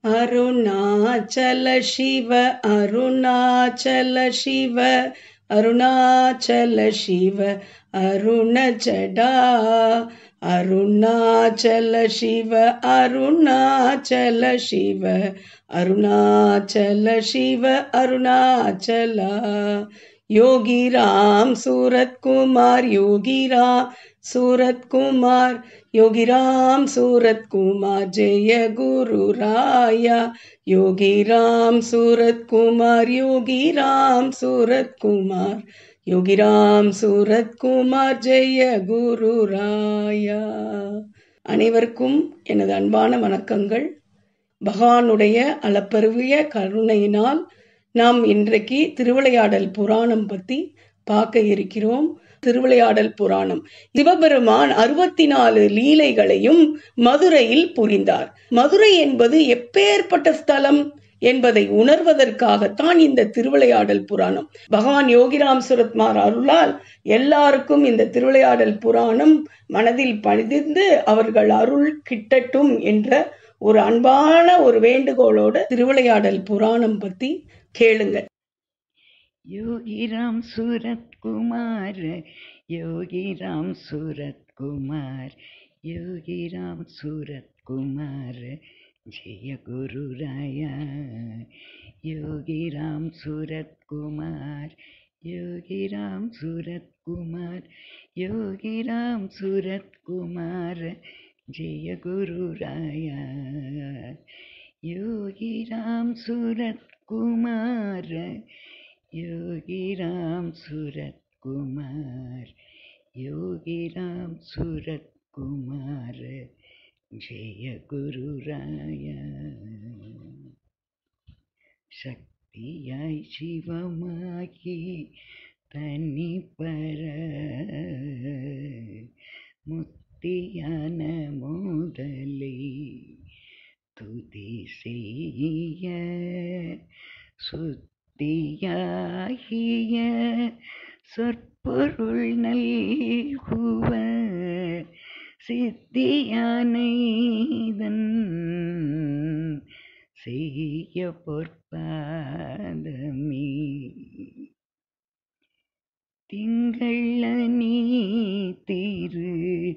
அருணாச்சல சிவ அருணாச்சல சிவ அருணாச்சல சிவ அருணஜடா அருணாச்சல சிவ அருணாச்சல சிவ அருணாச்சல சிவ அருணாச்சலா யோகிராம் சூரத்குமார் யோகிராம் சூரத்குமார் யோகிராம் சூரத்குமார் ஜெய குரு ராயா யோகிராம் சூரத்குமார் யோகிராம் சூரத்குமார் யோகிராம் சூரத்குமார் ஜெய குரு ராயா. அனைவருக்கும் எனது அன்பான வணக்கங்கள். பகவானுடைய அளப்பரிய கருணையினால் நாம் இன்றைக்கு திருவிளையாடல் புராணம் பத்தி பார்க்க இருக்கிறோம். திருவிளையாடல் புராணம், சிவபெருமான் 64 லீலைகளையும் மதுரையில் புரிந்தார். மதுரை என்பது எப்பேற்பட்ட ஸ்தலம் என்பதை உணர்வதற்காகத்தான் இந்த திருவிளையாடல் புராணம். பகவான் யோகிராம் சூரத்குமார் அருளால் எல்லாருக்கும் இந்த திருவிளையாடல் புராணம் மனதில் பதிந்து அவர்கள் அருள் கிட்டட்டும் என்ற ஒரு அன்பான ஒரு வேண்டுகோளோட திருவிளையாடல் புராணம் பத்தி கேளுங்க. யோகிராம் சூரத்குமார் யோகிராம் சூரத்குமார் யோகிராம் சூரத்குமார் ஜெய குரு ராயா யோகிராம் சூரத்குமார் யோகிராம் சூரத்குமார் யோகிராம் சூரத்குமார் ஜெய குரு ராயா யோகிராம் சூரத்குமார் யோகிராம் சூரத்குமார் யோகிராம் சூரத்குமார் ஜெய குரு ராயா சக்தியாய் சிவமாகி தனிப்பர முத்தியான முதலை துதி செய்ய சுத்தியாகிய சொற்பொருள் நல்குவ சித்தியானைதன் செய்ய பொற்பாதமே திங்களனி திரு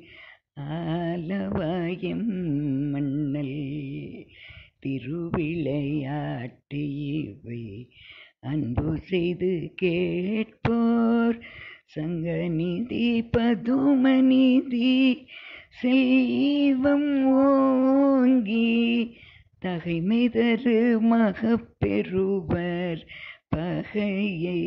ஆலவாயம் மண்ணல் திருவிளையாட்டு இவை அன்பு செய்து கேட்போர் சங்கநிதி பதுமநிதி செல்வம் ஓங்கி தகைமைதரு மகப்பெறுவர் பகையை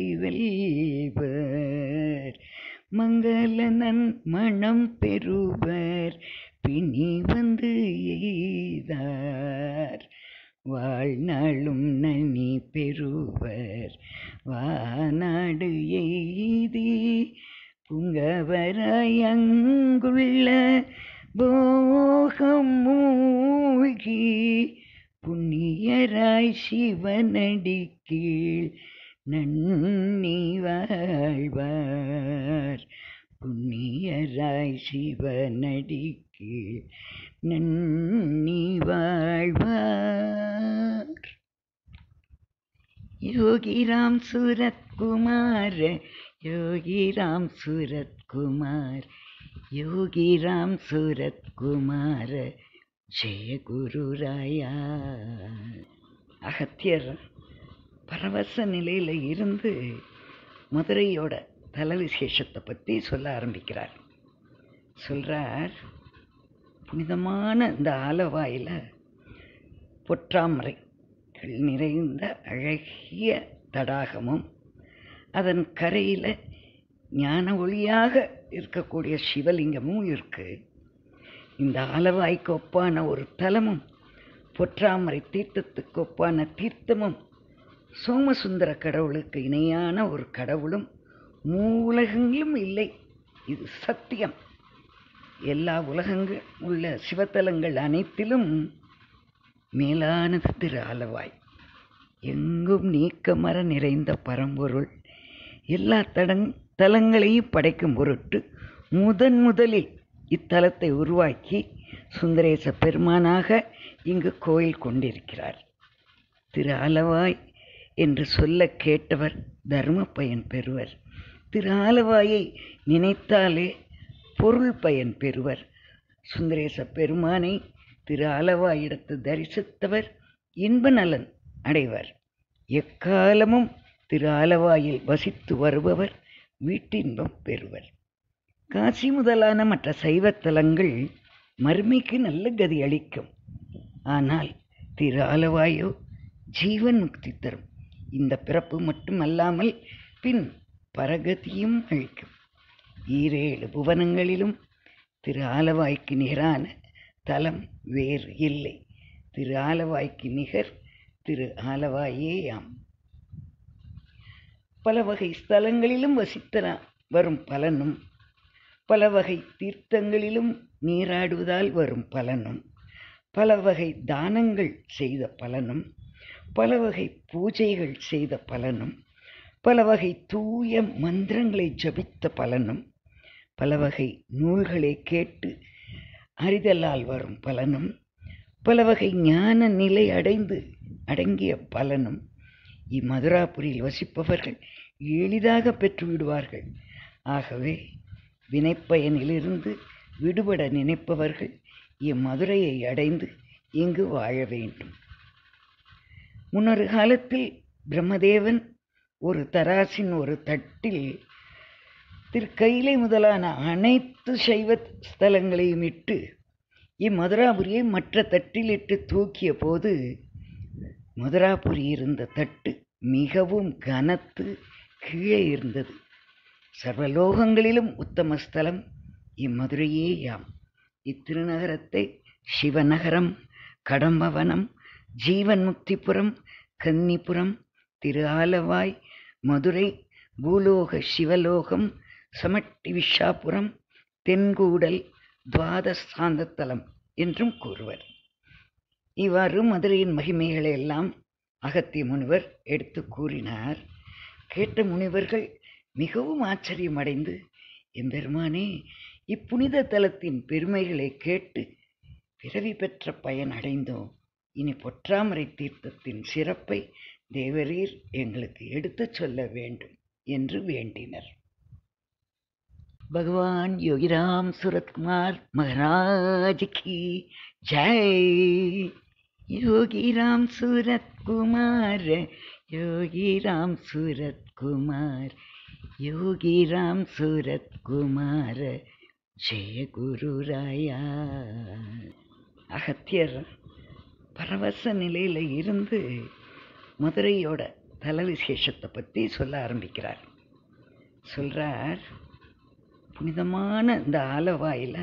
வெல்வர் மங்களனன் மனம் பெறுவர் பிணி வந்து எய்தார் வாழ்நாளும் நனி பெறுவர் வாநாடு எய்தி புங்கவராய் அங்குள்ள போகம் மூழ்கி புண்ணியராய் சிவனடி கீழ் நன்னி வாழ்வார் புண்ணியராய் சிவனடி கீழ் நன்னி வாழ்வார். யோகிராம் சூரத்குமார் யோகிராம் சூரத்குமார் யோகிராம் சூரத்குமார் ஜெய குரு ராயா. அகத்தியர் பரவச நிலையில் இருந்து மதுரையோட தல விசேஷத்தை பற்றி சொல்ல ஆரம்பிக்கிறார். சொல்கிறார், புனிதமான இந்த ஆலவாயில் பொற்றாமரைகள் நிறைந்த அழகிய தடாகமும் அதன் கரையில் ஞான ஒளியாக இருக்கக்கூடிய சிவலிங்கமும் இருக்குது. இந்த ஆலவாய்க்கு ஒப்பான ஒரு தலமும் பொற்றாமரை தீர்த்தத்துக்கு ஒப்பான தீர்த்தமும் சோமசுந்தர கடவுளுக்கு இணையான ஒரு கடவுளும் மூலகங்களும் இல்லை. இது சத்தியம். எல்லா உலகங்கள் உள்ள சிவத்தலங்கள் அனைத்திலும் மேலானது திரு ஆலவாய். எங்கும் நீக்கமர நிறைந்த பரம்பொருள் எல்லா தலங்களையும் படைக்கும் பொருட்டு முதலில் இத்தலத்தை உருவாக்கி சுந்தரேச பெருமானாக இங்கு கோயில் கொண்டிருக்கிறார். திரு ஆலவாய் என்று சொல்ல கேட்டவர் தர்ம பயன் பெறுவர். திரு ஆலவாயை நினைத்தாலே பொருள் பயன் பெறுவர். சுந்தரேச பெருமானை திரு ஆலவாயிடத்து தரிசித்தவர் இன்ப நலன் அடைவர். எக்காலமும் திரு ஆலவாயில் வசித்து வருபவர் வீட்டின்பம் பெறுவர். காசி முதலான மற்ற சைவத்தலங்கள் மறுமைக்கு நல்ல கதி அளிக்கும். ஆனால் திரு ஆலவாயோ ஜீவன் முக்தி தரும். இந்த பிறப்பு மட்டுமல்லாமல் பின் பரகதியும் அளிக்கும். 7 புவனங்களிலும் திரு ஆலவாய்க்கு நிகரான தலம் வேறு இல்லை. திரு ஆலவாய்க்கு நிகர் திரு ஆலவாயேயாம். பல வகை ஸ்தலங்களிலும் வசித்த வரும் பலனும், பல வகை தீர்த்தங்களிலும் நீராடுவதால் வரும் பலனும், பல வகை தானங்கள் செய்த பலனும், பல வகை பூஜைகள் செய்த பலனும், பல வகை தூய மந்திரங்களை ஜபித்த பலனும், பல வகை நூல்களை கேட்டு அறிதலால் வரும் பலனும், பல வகை ஞான நிலை அடங்கிய பலனும் இம்மதுராபுரியில் வசிப்பவர்கள் எளிதாக பெற்றுவிடுவார்கள். ஆகவே வினைப்பயனிலிருந்து விடுபட நினைப்பவர்கள் இம்மதுரையை அடைந்து இங்கு வாழ வேண்டும். முன்னொரு காலத்தில் பிரம்மதேவன் ஒரு தராசின் ஒரு தட்டில் திருக்கைலை முதலான அனைத்து சைவ ஸ்தலங்களையும் இட்டு இம்மதுராபுரியை மற்ற தட்டில் இட்டு தூக்கிய போது மதுராபுரி இருந்த தட்டு மிகவும் கனத்து கீழே இருந்தது. சர்வலோகங்களிலும் உத்தம ஸ்தலம் இம்மதுரையேயாம். இத்திருநகரத்தை சிவநகரம், கடம்பவனம், ஜீவன் முக்திபுரம், கன்னிபுரம், திரு ஆலவாய், மதுரை, பூலோக சிவலோகம், சமட்டி விஷாபுரம், தென்கூடல், துவாதசாந்தத்தலம் என்றும் கூறுவர். இவ்வாறு மதுரையின் மகிமைகளை எல்லாம் அகத்திய முனிவர் எடுத்து கூறினார். கேட்ட முனிவர்கள் மிகவும் ஆச்சரியமடைந்து, எம்பெருமானே, இப்புனித தலத்தின் பெருமைகளை கேட்டு பிறவி பெற்ற பயன் அடைந்தோம். இனி பொற்றாமரை தீர்த்தத்தின் சிறப்பை தேவரீர் எங்களுக்கு எடுத்துச் சொல்ல வேண்டும் என்று வேண்டினர். பகவான் யோகிராம் சூரத்குமார் மகாராஜ் கி ஜெய். யோகிராம் சூரத்குமார், யோகிராம் சூரத்குமார், யோகிராம் சூரத்குமார், ஜெய குருராயா. அகத்தியர் பரவச நிலையில் இருந்து மதுரையோட தல விசேஷத்தை பற்றி சொல்ல ஆரம்பிக்கிறார். சொல்கிறார், புனிதமான இந்த ஆலவாயில்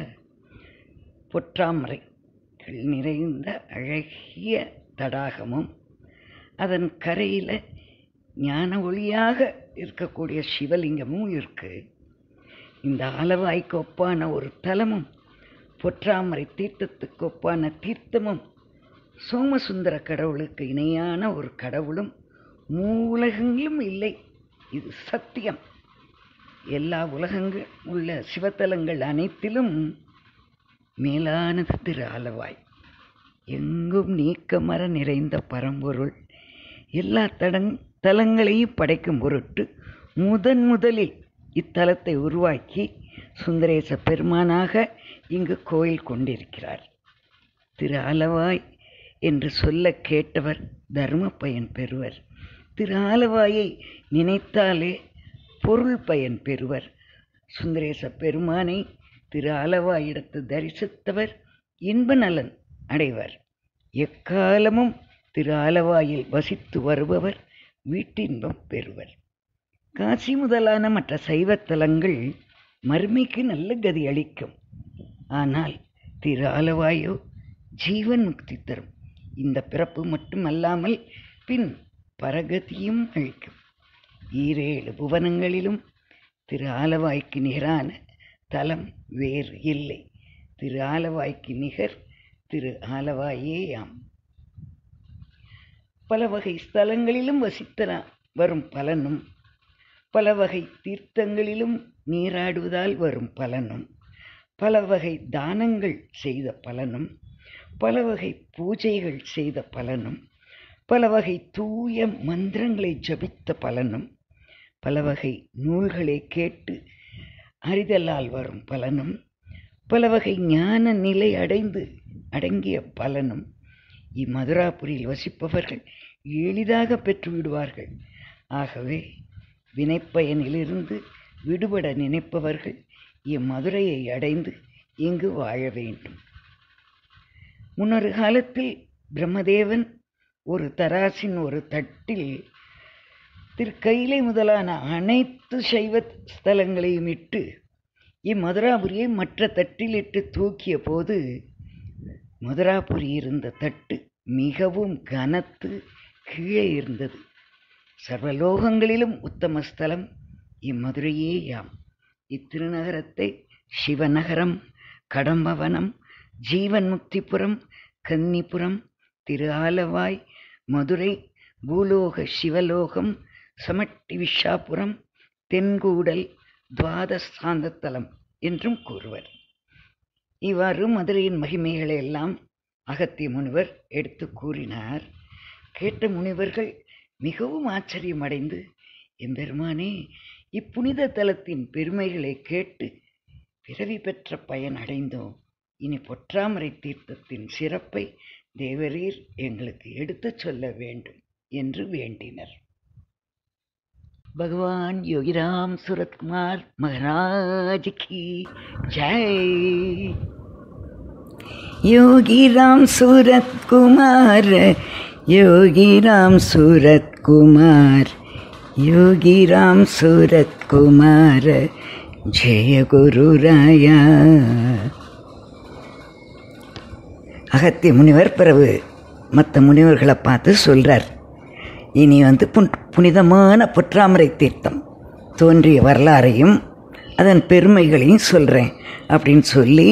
பொற்றாமரைகள் நிறைந்த அழகிய தடாகமும், அதன் கரையில் ஞான ஒளியாக இருக்கக்கூடிய சிவலிங்கமும் இருக்குது. இந்த ஆலவாய்க்கு ஒப்பான ஒரு தலமும், பொற்றாமரை தீர்த்தத்துக்கு ஒப்பான தீர்த்தமும், சோமசுந்தர கடவுளுக்கு இணையான ஒரு கடவுளும் மூலகங்களும் இல்லை. இது சத்தியம். எல்லா உலகங்கள் உள்ள சிவத்தலங்கள் அனைத்திலும் மேலானது திரு ஆலவாய். எங்கும் நீக்கமர நிறைந்த பரம்பொருள் எல்லா தலங்களையும் படைக்கும் பொருட்டு முதலில் இத்தலத்தை உருவாக்கி சுந்தரேச பெருமானாக இங்கு கோயில் கொண்டிருக்கிறார். திரு ஆலவாய் என்று சொல்ல கேட்டவர் தர்ம பயன் பெறுவர். திரு ஆலவாயை நினைத்தாலே பொருள் பயன் பெறுவர். சுந்தரேச பெருமானை திரு ஆலவாயிடத்து தரிசித்தவர் இன்ப நலன் அடைவர். எக்காலமும் திரு ஆலவாயில் வசித்து வருபவர் வீட்டின்பம் பெறுவர். காசி முதலான மற்ற சைவத்தலங்கள் மறுமைக்கு நல்ல கதி அளிக்கும். ஆனால் திரு ஆலவாயோ ஜீவன் முக்தி தரும். இந்த பிறப்பு மட்டுமல்லாமல் பின் பரகதியும் அளிக்கும். 7 புவனங்களிலும் திரு ஆலவாய்க்கு நிகரான தலம் வேறு இல்லை. திரு ஆலவாய்க்கு நிகர் திரு ஆலவாயேயாம். பல வகை ஸ்தலங்களிலும் வசித்த வரும் பலனும், பல வகை தீர்த்தங்களிலும் நீராடுவதால் வரும் பலனும், பல வகை தானங்கள் செய்த பலனும், பல வகை பூஜைகள் செய்த பலனும், பல வகை தூய மந்திரங்களை ஜபித்த பலனும், பல வகை நூல்களை கேட்டு அறிதலால் வரும் பலனும், பல வகை ஞான நிலை அடங்கிய பலனும் இம்மதுராபுரியில் வசிப்பவர்கள் எளிதாக பெற்றுவிடுவார்கள். ஆகவே வினைப்பயனிலிருந்து விடுபட நினைப்பவர்கள் இம்மதுரையை அடைந்து இங்கு வாழ வேண்டும். முன்னொரு காலத்தில் பிரம்மதேவன் ஒரு தராசின் ஒரு தட்டில் திருக்கைலை முதலான அனைத்து சைவ ஸ்தலங்களையும் இட்டு இம்மதுராபுரியை மற்ற தட்டில் இட்டு தூக்கிய போது மதுராபுரி இருந்த தட்டு மிகவும் கனத்து கீழே இருந்தது. சர்வலோகங்களிலும் உத்தம ஸ்தலம் இம்மதுரையே யாம். இத்திருநகரத்தை சிவநகரம், கடம்பவனம், ஜீவன் முக்திபுரம், கன்னிபுரம், திரு ஆலவாய், மதுரை, பூலோக சிவலோகம், சமட்டி விஷாபுரம், தென்கூடல், துவாதசாந்தத்தலம் என்றும் கூறுவர். இவ்வாறு மதுரையின் மகிமைகளை எல்லாம் அகத்திய முனிவர் எடுத்து கூறினார். கேட்ட முனிவர்கள் மிகவும் ஆச்சரியமடைந்து, எம்பெருமானே, இப்புனித தலத்தின் பெருமைகளை கேட்டு பிறவி பெற்ற பயன் அடைந்தோம். இனி பொற்றாமரை தீர்த்தத்தின் சிறப்பை தேவரீர் எங்களுக்கு எடுத்துச் சொல்ல வேண்டும் என்று வேண்டினர். பகவான் யோகிராம் சூரத்குமார் மகாராஜ் கி ஜெய். யோகிராம் சூரத்குமார், யோகிராம் சூரத்குமார், யோகிராம் சூரத்குமார், ஜெய குருராயா. அகத்திய முனிவர் பிறகு மற்ற முனிவர்களை பார்த்து சொல்கிறார், இனி புனிதமான பொற்றாமரை தீர்த்தம் தோன்றிய வரலாறையும் அதன் பெருமைகளையும் சொல்கிறேன் அப்படின்னு சொல்லி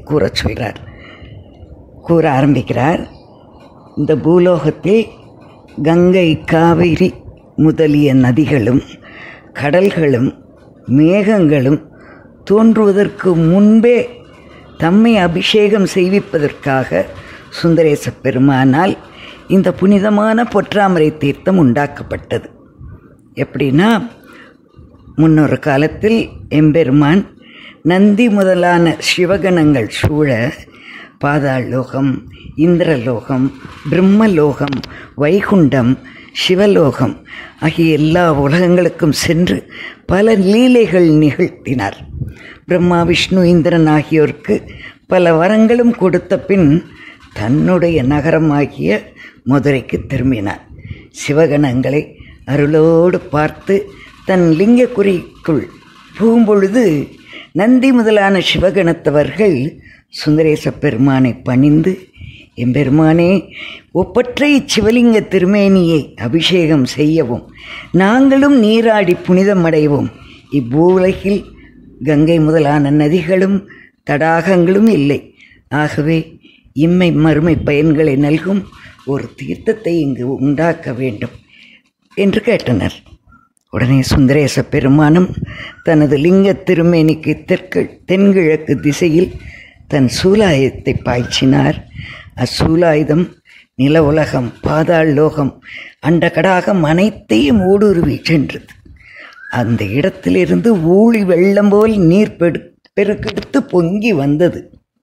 கூற ஆரம்பிக்கிறார். இந்த பூலோகத்தில் கங்கை, காவிரி முதலிய நதிகளும் கடல்களும் மேகங்களும் தோன்றுவதற்கு முன்பே தம்மை அபிஷேகம் செய்விப்பதற்காக சுந்தரேச பெருமானால் இந்த புனிதமான பொற்றாமரை தீர்த்தம் உண்டாக்கப்பட்டது. எப்படின்னா, முன்னொரு காலத்தில் எம்பெருமான் நந்தி முதலான சிவகணங்கள் சூழ பாதாள் லோகம், இந்திரலோகம், பிரம்மலோகம், வைகுண்டம், சிவலோகம் ஆகிய எல்லா உலகங்களுக்கும் சென்று பல லீலைகள் நிகழ்த்தினார். பிரம்மா, விஷ்ணு, இந்திரன் ஆகியோருக்கு பல வரங்களும் கொடுத்த பின் தன்னுடைய நகரமாகிய மதுரைக்கு திரும்பினார். சிவகணங்களை அருளோடு பார்த்து தன் லிங்கக்குறிக்குள் புகும்பொழுது நந்தி முதலான சிவகணத்தவர்கள் சுந்தரேச பெருமானை பணிந்து, எம்பெருமானே, ஒப்பற்றை சிவலிங்க திருமேனியை அபிஷேகம் செய்யவும் நாங்களும் நீராடி புனிதமடைவோம். இப்பூலகில் கங்கை முதலான நதிகளும் தடாகங்களும் இல்லை. ஆகவே இம்மை மறுமை பயன்களை நல்கும் ஒரு தீர்த்தத்தை இங்கு உண்டாக்க வேண்டும் என்று கேட்டனர். உடனே சுந்தரேச பெருமானும் தனது லிங்க திருமேனிக்கு தென்கிழக்கு திசையில் தன் சூலாயுதத்தை பாய்ச்சினார். அச்சூலாயுதம் நில உலகம், பாதாள் லோகம், அண்டகடாகம் அனைத்தையும் ஊடுருவி சென்றது. அந்த இடத்திலிருந்து ஊழி வெள்ளம் போல் நீர் பெருக்கெடுத்து பொங்கி வந்தது.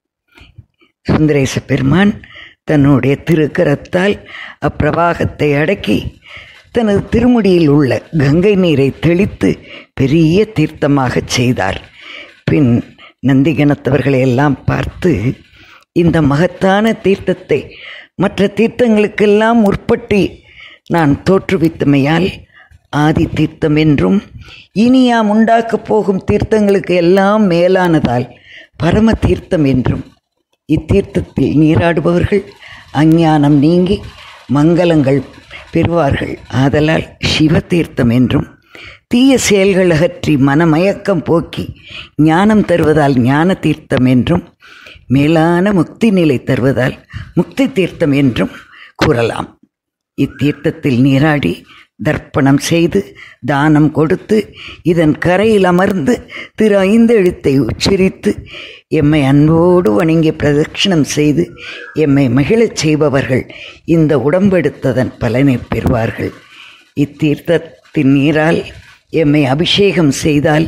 சுந்தரேச பெருமான் தன்னுடைய திருக்கரத்தால் அப்பிரவாகத்தை அடக்கி தனது திருமுடியில் உள்ள கங்கை நீரை தெளித்து பெரிய தீர்த்தமாகச் செய்தார். பின் நந்திகணத்தவர்களை எல்லாம் பார்த்து, இந்த மகத்தான தீர்த்தத்தை மற்ற தீர்த்தங்களுக்கெல்லாம் முற்பட்டு நான் தோற்றுவித்தமையால் ஆதி தீர்த்தம் என்றும், இனி யாம் உண்டாக்கப் போகும் தீர்த்தங்களுக்கு எல்லாம் மேலானதால் பரம தீர்த்தம் என்றும், இத்தீர்த்தத்தில் நீராடுபவர்கள் அஞ்ஞானம் நீங்கி மங்களங்கள் பெறுவார்கள். ஆதலால் சிவ தீர்த்தம் என்றும், தீய செயல்கள் அகற்றி மனமயக்கம் போக்கி ஞானம் தருவதால் ஞான தீர்த்தம் என்றும், மேலான முக்தி நிலை தருவதால் முக்தி தீர்த்தம் என்றும் கூறலாம். இத்தீர்த்தத்தில் நீராடி தர்ப்பணம் செய்து தானம் கொடுத்து இதன் கரையில் அமர்ந்து திரு ஐந்தெழுத்தை உச்சரித்து எம்மை அன்போடு வணங்கி பிரதட்சிணம் செய்து எம்மை மகிழச் செய்பவர்கள் இந்த உடம்பெடுத்ததன் பலனை பெறுவார்கள். இத்தீர்த்தத்தின் நீரால் எம்மை அபிஷேகம் செய்தால்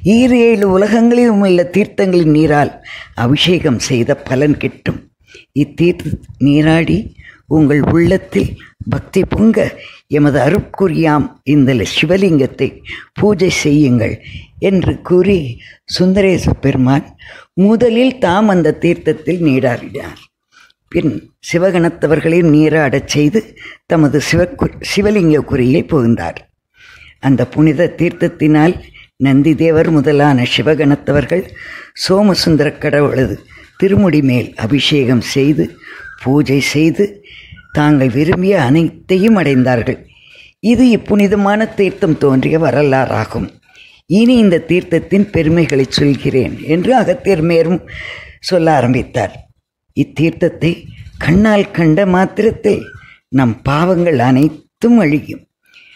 7 உலகங்களிலும் உள்ள தீர்த்தங்களின் நீரால் அபிஷேகம் செய்த பலன் கிட்டும். இத்தீர்த்த நீராடி உங்கள் உள்ளத்தில் பக்தி பொங்க எமது அருட்குறியாம் இந்த சிவலிங்கத்தை பூஜை செய்யுங்கள் என்று கூறி சுந்தரேச பெருமான் முதலில் தாம் அந்த தீர்த்தத்தில் நீராடினார். பின் சிவகணத்தவர்களையும் நீராடச் செய்து தமது சிவலிங்க குறியை புகுந்தார். அந்த புனித தீர்த்தத்தினால் நந்திதேவர் முதலான சிவகணத்தவர்கள் சோமசுந்தர கடவுளது திருமுடி மேல் அபிஷேகம் செய்து பூஜை செய்து தாங்கள் விரும்பிய அனைத்தையும் அடைந்தார்கள். இது இப்புனிதமான தீர்த்தம் தோன்றிய வரலாறாகும். இனி இந்த தீர்த்தத்தின் பெருமைகளை சொல்கிறேன் என்று அகத்தியர் மேலும் சொல்ல ஆரம்பித்தார். இத்தீர்த்தத்தை கண்ணால் கண்ட மாத்திரத்தில் நம் பாவங்கள் அனைத்தும் அழியும்.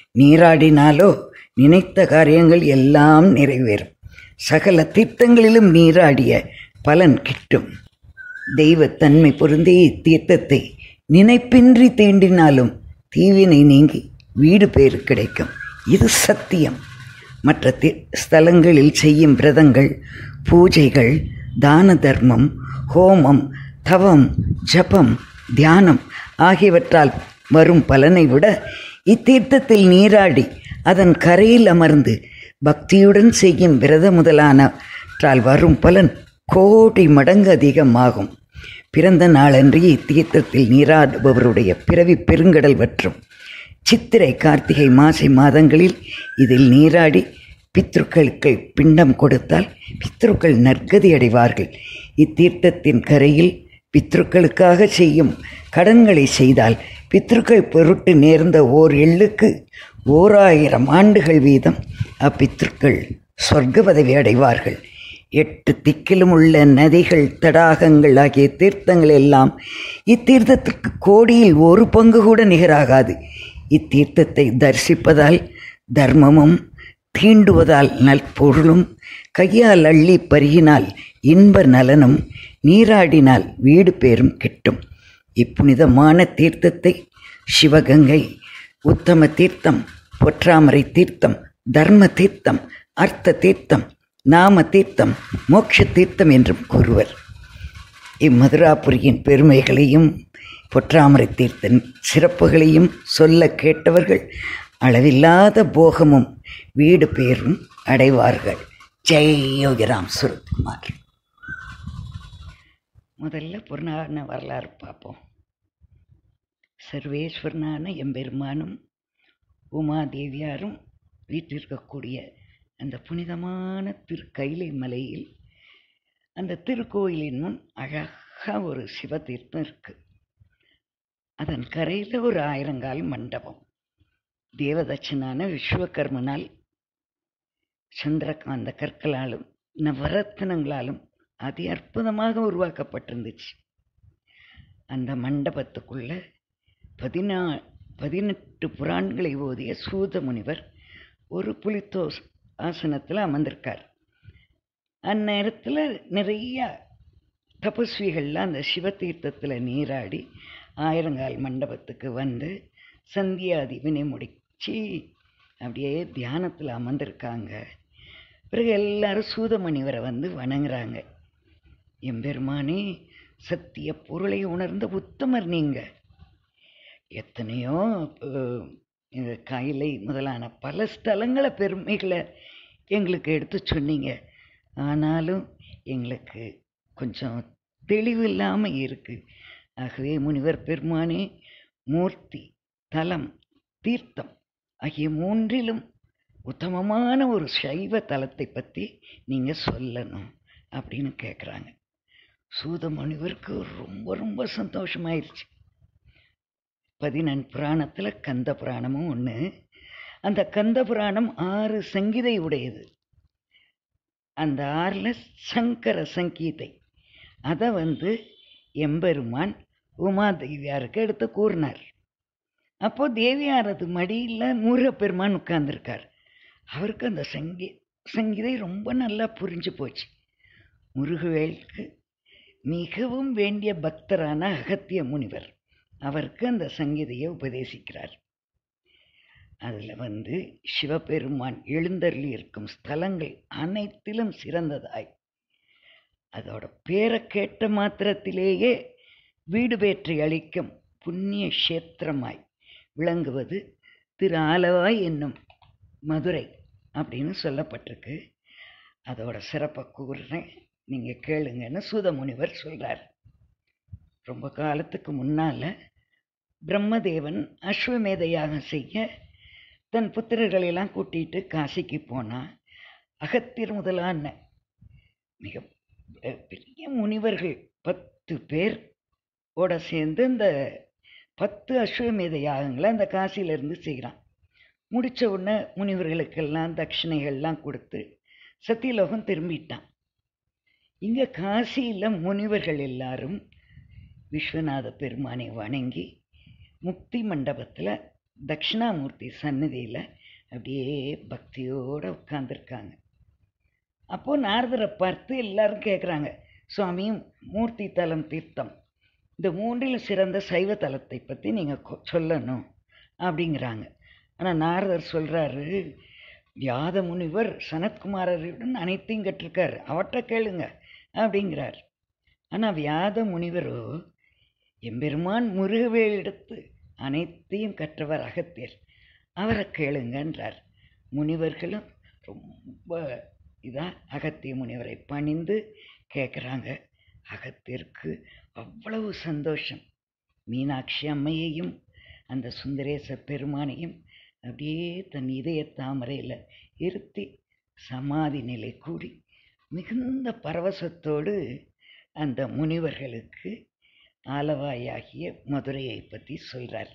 நீராடினாலோ நினைத்த காரியங்கள் எல்லாம் நிறைவேறும். சகல தீர்த்தங்களிலும் நீராடிய பலன் கிட்டும். தெய்வத்தன்மை பொருந்திய இத்தீர்த்தத்தை நினைப்பின்றி தீண்டினாலும் தீவினை நீங்கி வீடு பேறு கிடைக்கும். இது சத்தியம். மற்ற ஸ்தலங்களில் செய்யும் விரதங்கள், பூஜைகள், தான தர்மம், ஹோமம், தவம், ஜபம், தியானம் ஆகியவற்றால் வரும் பலனை விட இத்தீர்த்தத்தில் நீராடி அதன் கரையில் அமர்ந்து பக்தியுடன் செய்யும் விரத முதலானவற்றால் வரும் பலன் கோடி மடங்கு அதிகமாகும். பிறந்த நாளன்றி இத்தீர்த்தத்தில் நீராடுபவருடைய பிறவி பெருங்கடல் வற்றும். சித்திரை, கார்த்திகை, மாசி மாதங்களில் இதில் நீராடி பித்ருக்களுக்கு பிண்டம் கொடுத்தால் பித்ருக்கள் நற்கதி அடைவார்கள். இத்தீர்த்தத்தின் கரையில் பித்ருக்களுக்காக செய்யும் கடன்களை செய்தால் பித்ருக்கள் பொருட்டு நேர்ந்த ஓர் எள்ளுக்கு 1000 ஆண்டுகள் வீதம் அப்பித்ருக்கள் சொர்க்க பதவி அடைவார்கள். 8 திக்கிலும் உள்ள நதிகள், தடாகங்கள் ஆகிய தீர்த்தங்கள் எல்லாம் இத்தீர்த்தத்திற்கு கோடியில் 1 பங்கு கூட நிகராகாது. இத்தீர்த்தத்தை தரிசிப்பதால் தர்மமும், தீண்டுவதால் நற்பொருளும், கையால் அள்ளி பருகினால் இன்ப நலனும், நீராடினால் வீடு பேரும் கிட்டும். இப்புனிதமான தீர்த்தத்தை சிவகங்கை, உத்தம தீர்த்தம், பொற்றாமரை தீர்த்தம், தர்ம தீர்த்தம், அர்த்த தீர்த்தம், நாம தீர்த்தம், மோட்ச தீர்த்தம் என்றும் கூறுவர். இம்மதுராபுரியின் பெருமைகளையும் பொற்றாமரை தீர்த்த சிறப்புகளையும் சொல்ல கேட்டவர்கள் அளவில்லாத போகமும் வீடு பேரும் அடைவார்கள். ஜெய் யோகிராம் சுரத்குமார். முதல்ல புராண வரலாறு பார்ப்போம். சர்வேஸ்வரனான எம்பெருமானும் உமாதேவியாரும் வீற்றிருக்கக்கூடிய அந்த புனிதமான கைலை மலையில் அந்த திருக்கோயிலின் முன் அழகாக ஒரு சிவதீர்த்தம் இருக்குது. அதன் கரையில் ஒரு 1000 மண்டபம். தேவதட்சனான விஸ்வகர்மனால் சந்திரகாந்த கற்களாலும் நவரத்தினங்களாலும் அதி அற்புதமாக உருவாக்கப்பட்டிருந்துச்சு. அந்த மண்டபத்துக்குள்ள 18 புராணங்களை ஓதிய சூத முனிவர் ஒரு புலித்தோஸ் ஆசனத்தில் அமர்ந்திருக்கார். அந்நேரத்தில் நிறைய தபஸ்விகள்லாம் அந்த சிவதீர்த்தத்தில் நீராடி 1000 மண்டபத்துக்கு வந்து சந்தியாதி வினை முடிச்சு அப்படியே தியானத்தில் அமர்ந்திருக்காங்க. பிறகு எல்லாரும் சூதமுனிவரை வந்து வணங்குறாங்க. எம்பெருமானே, சத்திய பொருளை உணர்ந்த உத்தமர் நீங்கள். எத்தனையோ கைலை முதலான பல ஸ்தலங்களை பெருமைகளை எங்களுக்கு எடுத்து சொன்னீங்க. ஆனாலும் எங்களுக்கு கொஞ்சம் தெளிவு இல்லாமல் இருக்குது. ஆகவே முனிவர் பெருமானே, மூர்த்தி, தலம், தீர்த்தம் ஆகிய 3லும் உத்தமமான ஒரு சைவ தலத்தை பற்றி நீங்கள் சொல்லணும் அப்படின்னு கேட்குறாங்க. சூத முனிவருக்கு ரொம்ப ரொம்ப சந்தோஷமாயிருச்சு. 14 புராணத்தில் கந்த புராணமும் ஒன்று. அந்த கந்த புராணம் 6 சங்கீதை உடையது. அந்த 6ல் சங்கர சங்கீதை அதை வந்து எம்பெருமான் உமாதேவியாருக்கு எடுத்து கூறினார். அப்போ தேவியாரது மடியில் முருகப்பெருமான் உட்கார்ந்துருக்கார். அவருக்கு அந்த சங்கீதை ரொம்ப நல்லா புரிஞ்சு போச்சு. முருகவேலுக்கு மிகவும் வேண்டிய பக்தரான அகத்திய முனிவர் அவருக்கு அந்த சங்கீதையை உபதேசிக்கிறார். அதில் சிவபெருமான் எழுந்தருளி இருக்கும் ஸ்தலங்கள் அனைத்திலும் சிறந்ததாய், அதோட பேரை கேட்ட மாத்திரத்திலேயே வீடு பேற்றை அளிக்கும் புண்ணிய கஷேத்திரமாய் விளங்குவது திரு ஆலவாய் என்னும் மதுரை அப்படின்னு சொல்லப்பட்டிருக்கு. அதோட சிறப்பை கூறுறேன், நீங்கள் கேளுங்கன்னு சூத முனிவர் சொல்கிறார். ரொம்ப காலத்துக்கு முன்னால் பிரம்மதேவன் அஸ்வமேத யாகம் செய்ய தன் புத்திரர்களெல்லாம் கூட்டிகிட்டு காசிக்கு போனால், அகத்தியர் முதலான மிக பெரிய முனிவர்கள் 10 பேர் ஓட சேர்ந்து இந்த 10 அஸ்வமேத யாகங்களை அந்த காசியிலேருந்து செய்கிறான். முடித்த உடனே முனிவர்களுக்கெல்லாம் தட்சிணைகள்லாம் கொடுத்து சத்தியலோகம் திரும்பிட்டான். இங்கே காசியில் முனிவர்கள் எல்லாரும் விஸ்வநாத பெருமானை வணங்கி முக்தி மண்டபத்தில் தட்சிணாமூர்த்தி சன்னதியில் அப்படியே பக்தியோடு உட்கார்ந்துருக்காங்க. அப்போது நாரதரை பார்த்து எல்லாரும் கேட்குறாங்க, சுவாமி மூர்த்தி தலம் தீர்த்தம் இந்த 3ல் சிறந்த சைவ தலத்தை பற்றி நீங்கள் சொல்லணும் அப்படிங்கிறாங்க. ஆனால் நாரதர் சொல்கிறாரு, வியாத முனிவர் சனத்குமாரருடன் அனைத்தையும் கற்றிருக்கார், அவற்றை கேளுங்க அப்படிங்கிறார். ஆனால் வியாத முனிவரோ எம்பெருமான் முருகவேலெடுத்து அனைத்தையும் கற்றவர் அகத்தியர், அவரை கேளுங்கன்றார். முனிவர்களும் ரொம்ப அகத்திய முனிவரை பணிந்து கேட்குறாங்க. அகத்தியருக்கு அவ்வளவு சந்தோஷம். மீனாட்சி அம்மையையும் அந்த சுந்தரேச பெருமானையும் அப்படியே தன் இதய தாமரையில் இருத்தி சமாதி நிலை கூடி மிகுந்த பரவசத்தோடு அந்த முனிவர்களுக்கு ஆலவாயாகிய மதுரையை பற்றி சொல்கிறார்.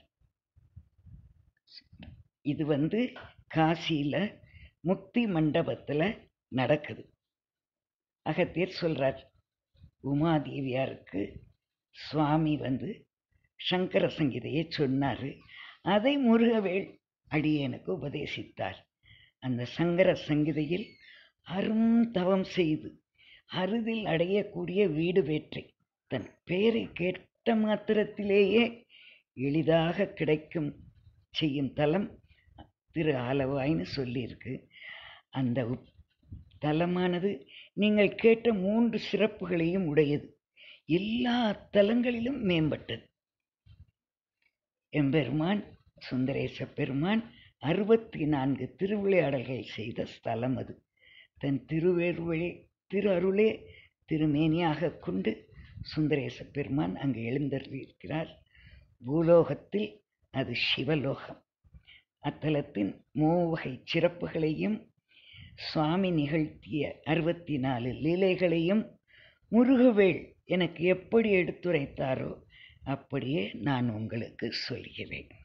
இது காசியில் முக்தி மண்டபத்தில் நடக்குது. அகத்தியர் சொல்கிறார், உமாதேவியாருக்கு சுவாமி சங்கர சங்கீதையை சொன்னார், அதை முருகவேல் அடியேனுக்கு உபதேசித்தார். அந்த சங்கர சங்கீதையில் அரும் தவம் செய்து அறுதில் அடையக்கூடிய வீடு வேற்றை தன் பெயரை கேட்ட மாத்திரத்திலேயே எளிதாக கிடைக்கும் செய்யும் தலம் திரு ஆலவாய்னு சொல்லியிருக்கு. அந்த தலமானது நீங்கள் கேட்ட 3 சிறப்புகளையும் உடையது, எல்லா தலங்களிலும் மேம்பட்டது. எம்பெருமான் சுந்தரேச பெருமான் 64 திருவிளையாடல்கள் செய்த ஸ்தலம் அது. தன் திரு அருளே திருமேனியாக கொண்டு சுந்தரேச பெருமான் அங்கு எழுந்தருளியிருக்கிறார். பூலோகத்தில் அது சிவலோகம். அத்தலத்தின் 3 வகை சிறப்புகளையும் சுவாமி நிகழ்த்திய 64 லீலைகளையும் முருகவேல் எனக்கு எப்படி எடுத்துரைத்தாரோ அப்படியே நான் உங்களுக்கு சொல்கிறேன்.